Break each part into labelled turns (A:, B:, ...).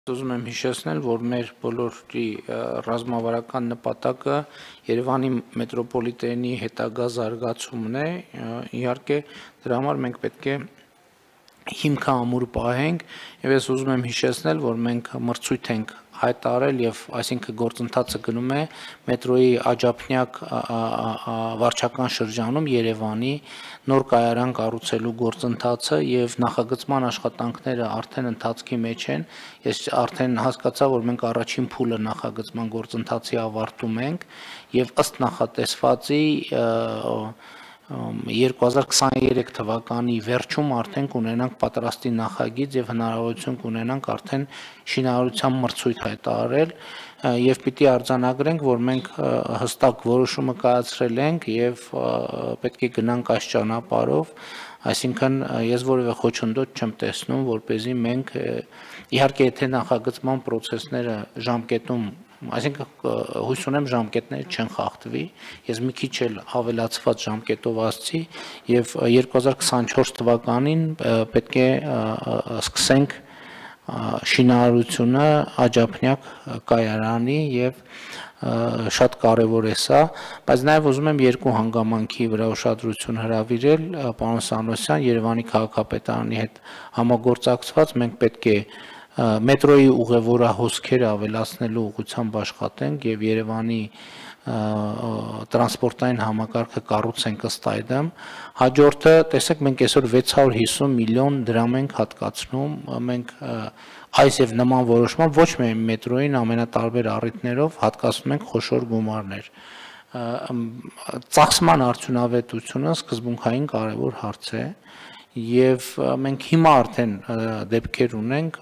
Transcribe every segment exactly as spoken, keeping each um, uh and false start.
A: Ուզում եմ հիշեցնել, որ մեր բոլորի ռազմավարական նպատակը Երևանի մետրոպոլիտենի հետագա զարգացումն է, իհարկե դրա համար մենք պետք է հիմքը ամուր պահենք, եւ ես ուզում եմ հիշեցնել, որ մենք մրցույթ ենք հայտարարել եւ այսինքն գործընթացը գնում է մետրոյի աջափնյակ վարչական շրջանում Երևանի նոր կայարան կառուցելու գործընթացը եւ նախագծման աշխատանքները արդեն ընթացքի մեջ են։ Ես արդեն հասկացա, որ մենք առաջին փուլը նախագծման գործընթացի ավարտում ենք եւ ըստ նախատեսվածի երկու հազար քսաներեք թվականի վերջում արդեն կունենանք պատրաստի նախագիծ եւ հնարավորություն կունենանք արդեն շինարարության մրցույթ հայտարարել եւ պիտի արձանագրենք, որ մենք հստակ որոշումը կայացրել ենք եւ պետք է գնանք այս ճանապարհով, այսինքն ես որևէ խոչընդոտ չեմ տեսնում, որպեսզի մենք իհարկե եթե նախագծման process-ները ժամկետում Այսինքն հույս ունեմ ժամկետները չեն խախտվի, ես մի քիչ էլ ավելացված ժամկետով ասացի եւ երկու հազար քսանչորս թվականին պետք է սկսենք շինարարությունը աջափնյակ կայարանի եւ շատ կարեւոր է սա, բայց նաեւ ուզում եմ երկու հանգամանքի վրա ուշադրություն հրավիրել, պարոն Սանոսյան, Երևանի քաղաքապետարանի հետ համագործակցված մենք պետք է մետրոյի ուղևորահոսքերը ավելացնելու ուղղությամբ աշխատենք եւ Երևանի տրանսպորտային համակարգը կառուցենք ըստ այդմ հաջորդը տեսեք մենք այսօր վեց հարյուր հիսուն միլիոն դրամ ենք հատկացնում մենք այս եւ նման որոշման ոչ միայն մետրոյին ամենատարբեր առիթներով հատկացնում ենք խոշոր գումարներ ծախսման արդյունավետությունը սկզբունքային կարևոր հարց է եւ մենք հիմա արդեն դեպքեր ունենք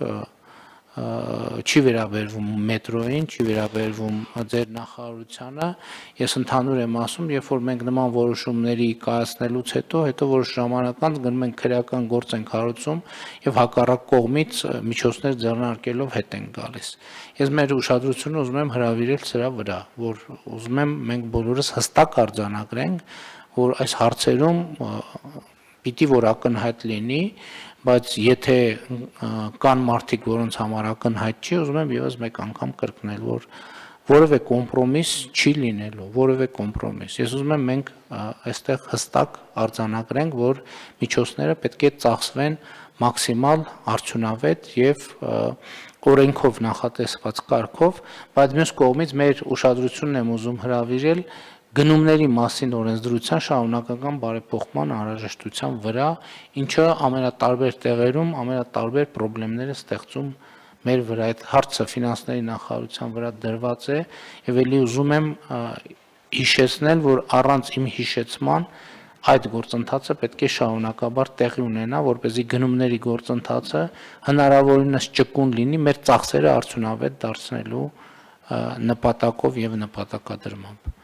A: չի վերաբերվում մետրոյին, չի վերաբերվում ձեր նախարարությանը, ես ընդհանուր եմ ասում, երբ որ մենք նման որոշումների կայացնելուց հետո, հետո որոշ ժամանակ անց գնում ենք քրեական գործ ենք հարուցում եւ հակառակ կողմից միջոցներ ձեռնարկելով հետ են գալիս։ Ես մեր ուշադրությունը ուզում եմ հրավիրել սրա վրա, որ ուզում եմ մենք բոլորս հստակ արձանագրենք, որ այս հարցերում պիտի որ ակնհայտ լինի, բայց եթե կան մարդիկ, որոնց համար ակնհայտ չի, ուզում եմ եւս մեկ անգամ կրկնել, որ որևէ կոմպրոմիս չի լինելու, որևէ կոմպրոմիս։ Ես ուզում եմ մենք այստեղ հստակ արձանագրենք, որ միջոցները պետք է ծախսվեն մաքսիմալ արդյունավետ եւ օրենքով նախատեսված կարգով, բայց մյուս կողմից մեր ուշադրությունն եմ ուզում հրավիրել գնումների մասին օրենսդրության շարունակական բարեփոխման անհրաժեշտության վրա, ինչը ամենատարբեր տեղերում ամենատարբեր խնդիրներ է ստեղծում մեր վրա այդ հարցը ֆինանսների նախարարության վրա դրված է եւ ելի ուզում եմ հիշեցնել, որ առանց իմ հիշեցման այդ գործընթացը պետք է շարունակաբար տեղի ունենա, որպեսզի գնումների գործընթացը հնարավորինս ճկուն լինի մեր ծախսերը արդյունավետ դարձնելու նպատակով եւ նպատակադրմամբ